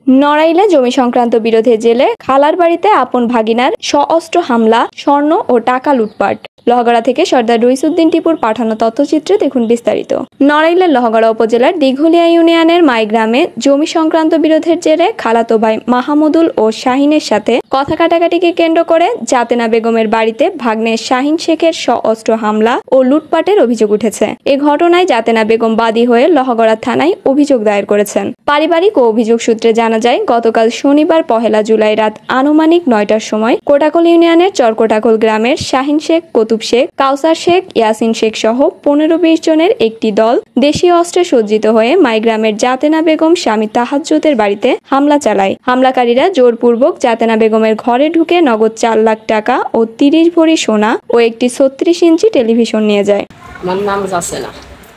নড়াইলে জমি সংক্রান্ত বিরোধের জেলে খালার বাড়িতে আপন ভাগিনার সঅস্ত্র হামলা, স্বর্ণ ও টাকা লুটপাট। লহগড়া থেকে সর্দার রইসুদ্দিন টিপুর পাঠানো তথ্যচিত্রে দেখুন বিস্তারিত। নড়াইলের লহগড়া উপজেলার দিঘলিয়া ইউনিয়নের মাই গ্রামে জমি সংক্রান্ত বিরোধের জেরে খালাতো ভাই মাহমুদুল ও শাহিনের সাথে কথা কাটাকাটিকে কেন্দ্র করে জাতেনা বেগমের বাড়িতে ভাগ্নে শাহিন শেখের সঅস্ত্র হামলা ও লুটপাটের অভিযোগ উঠেছে। এ ঘটনায় জাতেনা বেগম বাদী হয়ে লহগড়া থানায় অভিযোগ দায়ের করেছেন। পারিবারিক ও অভিযোগ সূত্রে জানা যায়, গতকাল শনিবার 1 জুলাই রাত আনুমানিক 9টার সময় কোটাকল ইউনিয়নের চরকোটাকল গ্রামের শাহিন শেখ, কতুব শেখ, কাউসার শেখ, ইয়াসিন শেখ সহ 15-20 জনের একটি দল দেশীয় অস্ত্রে সজ্জিত হয়ে মাইগ্রামের জাতেনা বেগম স্বামী তাহাজ্জুদের বাড়িতে হামলা চালায়। হামলাকারীরা জোরপূর্বক জাতেনা বেগমের ঘরে ঢুকে নগদ 4 লাখ টাকা ও 30 ভরি সোনা ও একটি 36 ইঞ্চি টেলিভিশন নিয়ে যায়। আমার নাম জাসেনা।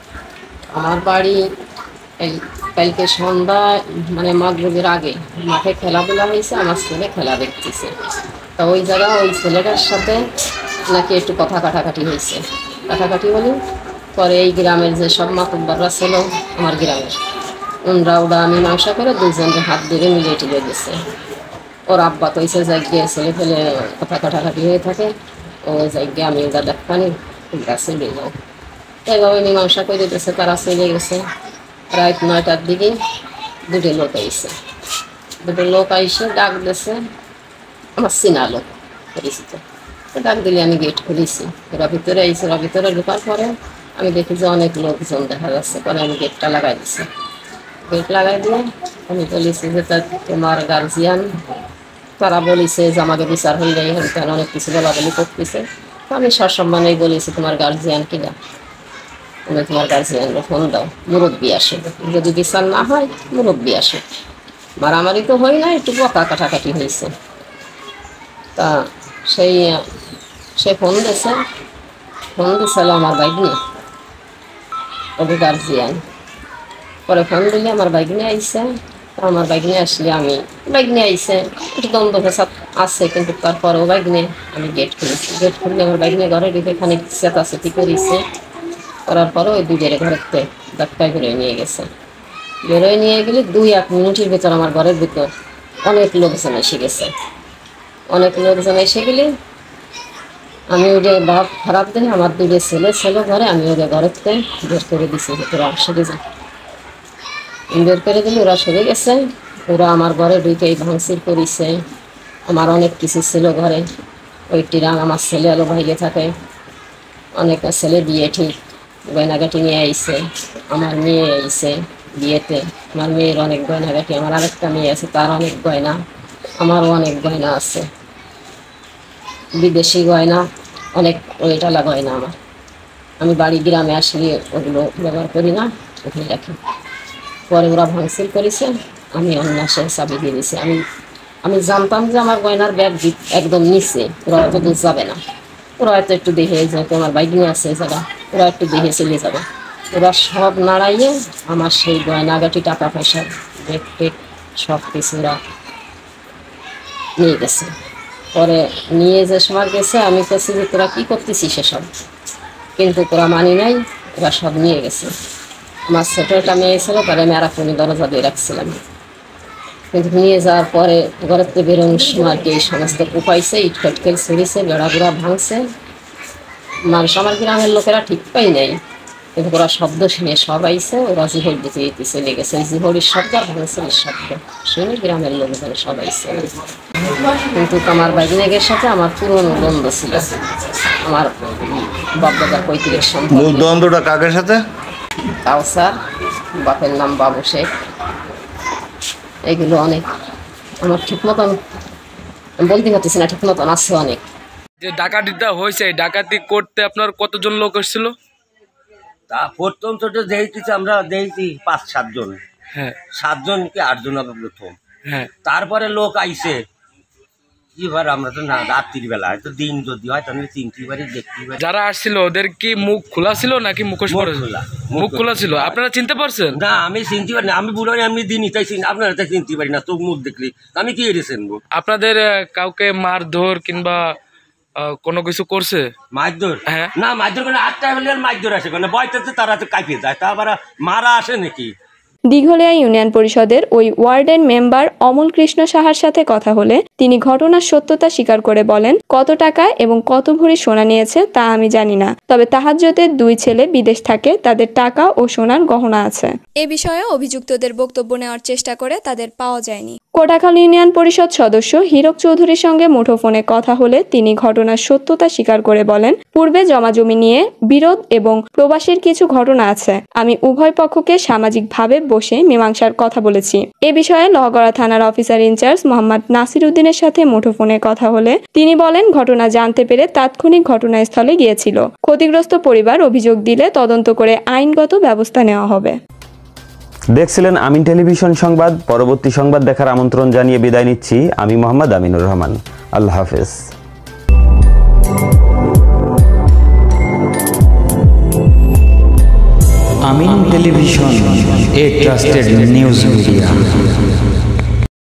আমার বাড়ি এই কালকে সন্ধ্যায় মানে মাগরিবের আগে মাঠে খেলাধুলা হয়েছে, আমার ছেলে খেলা দেখতেছে। তো ওই জায়গা ওই ছেলেটার সাথে নাকি একটু কথা কাটাকাটি হয়েছে। কাটাকাটি হলে পরে এই গ্রামের যে সব মাতুব্বররা ছিল আমার গ্রামের, ওরা মীমাংসা করে দুজনের হাত ধরে মিলিয়ে টিলে গেছে। ওর আব্বা কইছে জায়গায় ছেলে ফেলে কথা কাটাকাটি হয়ে থাকে, ওই জায়গায় আমি ওরা দেখানি তোমরা চলে যাও। এইভাবে মীমাংসা করে দিতেছে, তারা চলে গেছে। রাত 9টার দিকে দুটো লোক আইসে। দুটো লোক আইসে ডাক দিয়েছে, আমার চিনা লোক পরিচিত। ডাক দিলে আমি গেট খুলেছি, ওরা ভিতরে আইসে। ওরা ভিতরে ঢোকার পরে আমি দেখি যে অনেক লোকজন দেখা যাচ্ছে। পরে আমি গেটটা লাগাই দিছি। গেট লাগাই দিয়ে আমি বলেছি যে তোমার গার্জিয়ান, তারা বলেছে যে আমাকে বিচার হয়ে যায়, কারণ অনেক কিছু বলাবলি করতেছে। তো আমি সসম্মানেই বলেছি তোমার গার্জিয়ান কিনা, তুমি তোমার গার্জিয়ানকে ফোন দাও, মুরব্বী আসে, যদি বিচার না হয় মুরব্বী আসে। মারামারি তো হয় না, একটু বকা কাটাকাটি হয়েছে। তা সে ফোন দিয়েছিল আমার বাইকনি, ওদের গার্জিয়ান। পরে ফোন দিলে আমার বাইকনি আইসে। তো আমার বাইকনি আসলে আমি বাইকনি আইসে, একটু দ্বন্দ্ব ফেসাদ আছে, কিন্তু তারপরেও বাইকনি আমি গেট খুলেছি। গেট খুললে আমার বাইকনি ঘরে ঢুকে খানিক চেতাচেতি করেছে। করার পরে ওই দুজের ঘরেতে ধাক্কায় বেরোয় নিয়ে গেছে। বেরোয় নিয়ে গেলে 2-1 মিনিটের ভিতর আমার ঘরের ভিতর অনেক লোকজন এসে গেছে। অনেক লোকজন এসে গেলে আমি ওদের ভাব খারাপ দেখে আমার দুটো ছেলে ছিল ঘরে, আমি ওদের ঘরেতে বের করে দিছি, ওরা সরে যায়। বের করে দিলে ওরা সরে গেছে। ওরা আমার ঘরে ঢুকেই ভাঙচুর করেছে। আমার অনেক কিছু ছিল ঘরে। ওই টিরাং আমার ছেলে আলো ভাইলে থাকে, অনেক ছেলে বিয়ে ঠিক গয়নাগাটি নিয়ে আইছে। আমার মেয়ে আইছে বিয়েতে, আমার মেয়ের অনেক গয়নাগাটি। আমার আরেকটা মেয়ে আছে, তার অনেক গয়না, আমারও অনেক গয়না আছে, বিদেশি গয়না অনেক, ওইটালা গয়না আমার। আমি বাড়ি গ্রামে আসলে ওগুলো ব্যবহার করি না, ওখানে রাখি। পরে ওরা ভাঙচুর করেছে, আমি অন্যাসে চাবি দিয়ে দিয়েছি। আমি জানতাম যে আমার গয়নার ব্যাগ একদম নিচে, ওরা অত দূর যাবে না। ওরা হয়তো একটু দেখে যাবে, আমার বাইক নিয়ে আসছে যারা, ওরা একটু দেখে চলে যাবে। ওরা সব নাড়াইয়ে আমার সেই গয়নাগাটি, টাকা পয়সা, ব্যাগ টেক সব কিছু ওরা নিয়ে গেছে। পরে নিয়ে যে সময় গেছে, আমি কাছে যে তোরা কী করতেছিস সেসব, কিন্তু তোরা মানি নাই, ওরা সব নিয়ে গেছে। আমার ছোটো একটা মেয়ে ছিল, তারা আমি আরেকটুনি দরজা দিয়ে রাখছিলাম। কিন্তু নিয়ে যাওয়ার পরে ঘরের থেকে বেরোনোর সময় আর কি এই সমস্ত কুপাইছে, ইট ফটকেল ছড়িয়েছে, বেড়াগুড়া ভাঙছে। মানুষ আমার গ্রামের লোকেরা ঠিক পাই নাই, কিন্তু ওরা শব্দ শুনে সব আইসে। ওরা জিহর দিতে দিতে চলে গেছে। জিহরির শব্দ আর ভাঙছেলের শব্দ শুনে গ্রামের লোকজন সব আইসে। কিন্তু আমার বাইগিনের সাথে আমার পুরনো দ্বন্দ্ব ছিল, আমার বাপদাদার পৈতৃক সম্পর্ক। দ্বন্দ্বটা কাকের সাথে? কাউসার, বাপের নাম বাবু শেখ। এগুলো অনেক আমার ঠিক মতন বলতে পারতেছি না, ঠিক মতন আছে অনেক। যে ডাকাতিটা হয়েছে, ডাকাতি করতে আপনার কতজন লোক এসেছিল? তা প্রথম তো দেখেছি আমরা, দেখেছি 5-7 জন। হ্যাঁ, 7 জন কি 8 জন হবে প্রথম। হ্যাঁ, তারপরে লোক আইসে এবার আমরা তো না রাত্রির বেলা, হয়তো দিন যদি হয় তাহলে চিনতে পারি, দেখতে পারি। যারা আসছিল ওদের কি মুখ খোলা ছিল নাকি মুখোশ পরে? মুখ খোলা ছিল। আপনারা চিনতে পারছেন? না, আমি চিনতে পারি না। আমি বুড়ো এমনি দিনই তাই আপনারা তাই চিনতে পারি না, তোর মুখ দেখলি আমি কি এড়েছেন? আপনাদের কাউকে মারধর কিংবা কোনো কিছু করছে? মারধর? হ্যাঁ। না, মারধর করে 8টা হলে মারধর আসে, মানে বয়টাতে তারা তো কাঁপিয়ে যায়, তা আবার মারা আসে নাকি? দিঘলিয়া ইউনিয়ন পরিষদের ওই ওয়ার্ডের মেম্বার অমল কৃষ্ণ সাহার সাথে কথা হলে তিনি ঘটনার সত্যতা স্বীকার করে বলেন, কত টাকা এবং কত ভরি সোনা নিয়েছে তা আমি জানি না, তবে তাহাজ্জুদের 2 ছেলে বিদেশ থাকে, তাদের টাকা ও সোনার গহনা আছে। এ বিষয়ে অভিযুক্তদের বক্তব্য নেওয়ার চেষ্টা করে তাদের পাওয়া যায়নি। কোটাখাল ইউনিয়ন পরিষদ সদস্য হীরক চৌধুরীর সঙ্গে মুঠোফোনে কথা হলে তিনি ঘটনার সত্যতা স্বীকার করে বলেন, পূর্বে জমাজমি নিয়ে বিরোধ এবং প্রবাসীর কিছু ঘটনা আছে। আমি উভয় পক্ষকে সামাজিকভাবে বসে মীমাংসার কথা বলেছি। এ বিষয়ে লহগড়া থানার অফিসার ইনচার্জ মোহাম্মদ নাসির উদ্দিনের সাথে মুঠোফোনে কথা হলে তিনি বলেন, ঘটনা জানতে পেরে তাৎক্ষণিক ঘটনাস্থলে গিয়েছিল। ক্ষতিগ্রস্ত পরিবার অভিযোগ দিলে তদন্ত করে আইনগত ব্যবস্থা নেওয়া হবে। দেখছিলেন আমিন টেলিভিশন সংবাদ। পরবর্তী সংবাদ দেখার আমন্ত্রণ জানিয়ে বিদায় নিচ্ছি। আমি মোহাম্মদ আমিনুর রহমান। আল্লাহ হাফেজ। Amin television, a trusted news media.